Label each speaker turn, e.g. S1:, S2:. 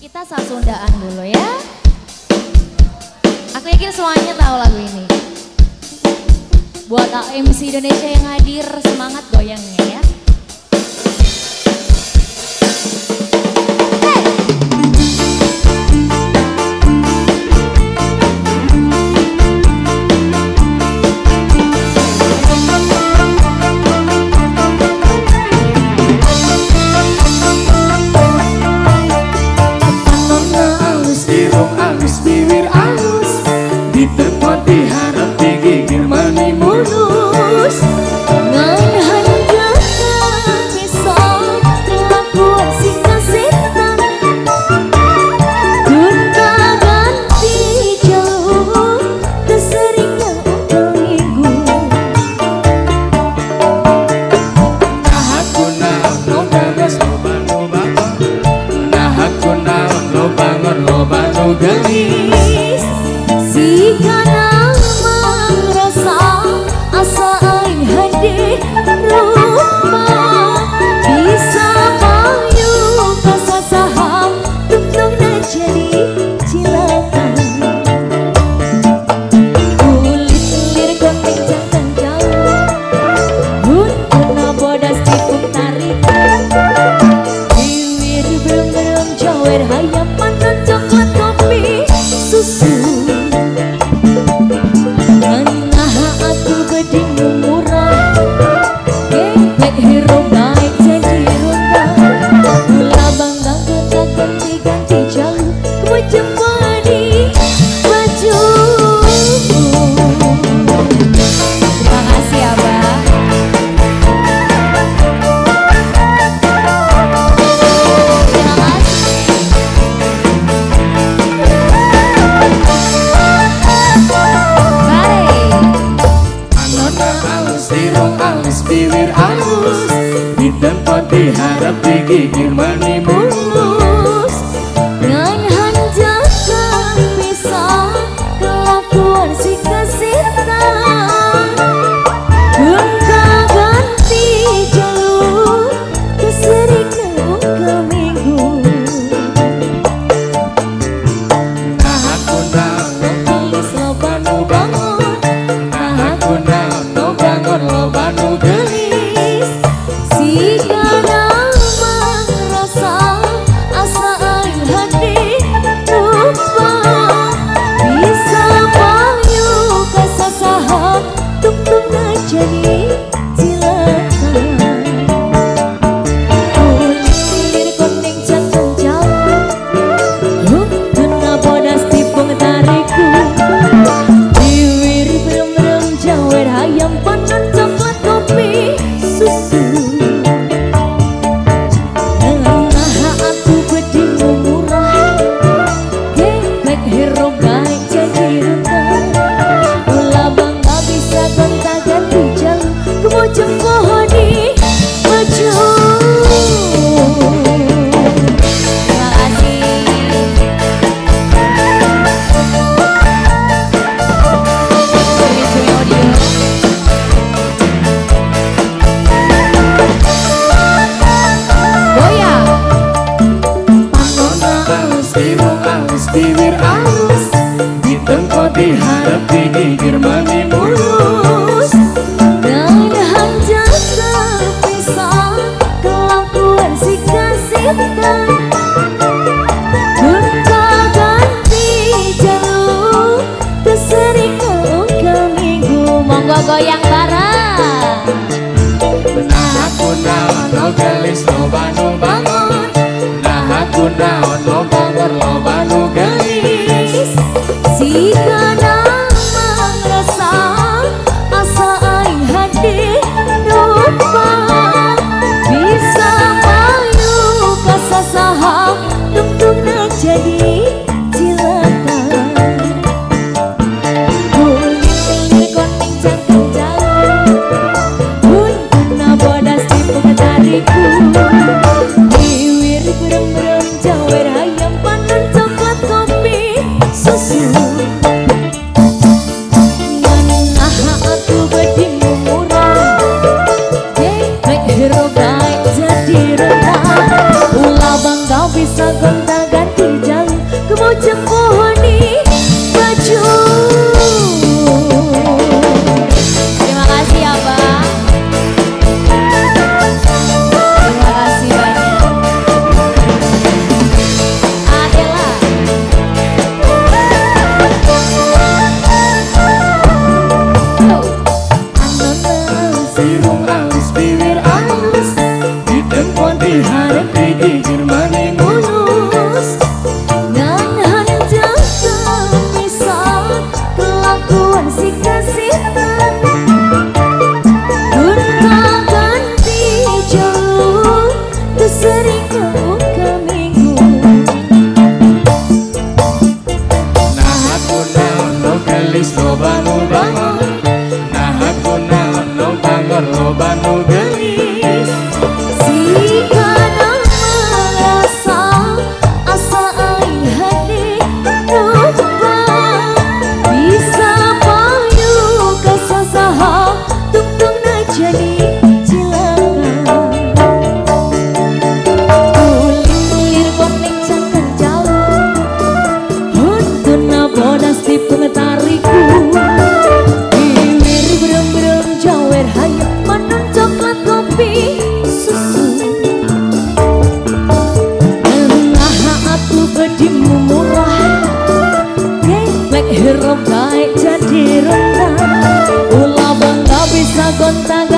S1: Kita Sasundaan dulu ya. Aku yakin semuanya tahu lagu ini. Buat AMC Indonesia yang hadir, semangat goyangnya ya.
S2: Gelis si kana merasa asa aing hadir rupa bisa payu kasasaham tungtungna jadi cilaka kulit lir konteng jantan jauh huntuna bodas tipung tarik bibir belum jawer hayam mantan coklat susu Nganaha aku beding murah Gebek hero baik jadi ronda Mula bangga kita ganti-ganti jalur Kemujemah di baju Terima kasih Abah.
S3: Bibir halus di tempat diharap digigir mani mulus
S2: ngan hanjakan pisah kelakuan si kasihan gonta ganti jalur kesering ke minggu
S3: nah aku naon
S2: tulis loba nu bangun
S3: nah aku naon no bangun loba nu
S2: gelis si kana merasa asa aing hadir rupa bisa payu kasasaha tungtungna jadi cilaka kulit lir konteng jantan jauh huntuna bodas tipung tariku bibir belum jawer hayam panon coklat kopi susu Nganaha aku beding murah Gebek hero baik jadi rendah Mula bangga bisa gonta ganti jalur Kemujeng pohon di baju Terima kasih. Cumi-cumi audio. Goyang.
S3: panona halus irung halus bibir halus di tempat diharap digigir mani mulus
S2: Dan hanjaka pisah kelakuan si kasihan gonta ganti jalur kesering ke minggu monggo goyang bareng
S3: nah aku naon no gelis loba nu bangun nah aku naon no bangun loba nu gelis
S2: si kana merasa asa aing hadir rupa bisa payu kasasaha tungtungna jadi cilaka kulit lir konteng jantan jauh huntuna bodas tipung tariku bibir berem-berem jawer hayam panon ganti jauh, ku mau jemponi baju.
S1: Terima kasih ya Bang. Terima kasih banyak. Adela.
S3: Sirung alis bibir halus, didempon diharap digigir maning
S2: Mulus nahan jaga misal kelakuan si kasihan, gunta ganti jauh tu sering kebuka minggu.
S3: Nah aku naon lo gelis lo banu bangun, nah aku naon lo bangor lo banu gelis.
S2: Si kana merasa asa ai hati lupa, bisa payu kesasaha tungtung na jadi cilaka. Kulir koning cangkan jauh, huntun na bodas di pengetariku. Bibir berem-berem jawer hayu manun coklat kopi susu. Aku bedimu murah, geblek hero baik jadi rendah. Ulah bangga bisa gonta